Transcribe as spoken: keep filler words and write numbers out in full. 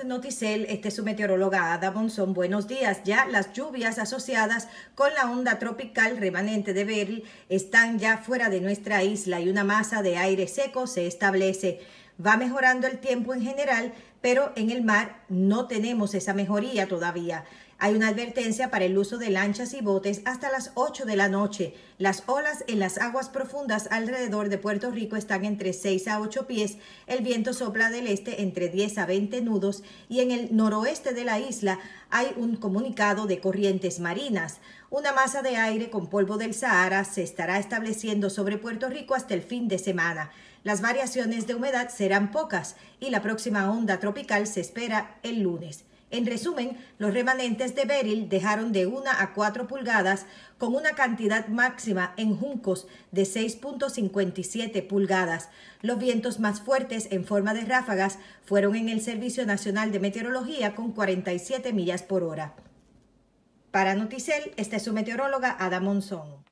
Noticel, este es su meteoróloga Ada Monzón. Buenos días. Ya las lluvias asociadas con la onda tropical remanente de Beryl están ya fuera de nuestra isla y una masa de aire seco se establece. Va mejorando el tiempo en general, pero en el mar no tenemos esa mejoría todavía. Hay una advertencia para el uso de lanchas y botes hasta las ocho de la noche. Las olas en las aguas profundas alrededor de Puerto Rico están entre seis a ocho pies. El viento sopla del este entre diez a veinte nudos y en el noroeste de la isla hay un comunicado de corrientes marinas. Una masa de aire con polvo del Sahara se estará estableciendo sobre Puerto Rico hasta el fin de semana. Las variaciones de humedad serán pocas y la próxima onda tropical se espera el lunes. En resumen, los remanentes de Beryl dejaron de una a cuatro pulgadas con una cantidad máxima en juncos de seis punto cincuenta y siete pulgadas. Los vientos más fuertes en forma de ráfagas fueron en el Servicio Nacional de Meteorología con cuarenta y siete millas por hora. Para Noticel, esta es su meteoróloga Ada Monzón.